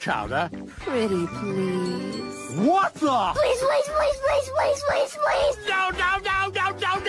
chowder. Pretty please. What the? Please, please, please, please, please, please, please. No, no, no, no, no,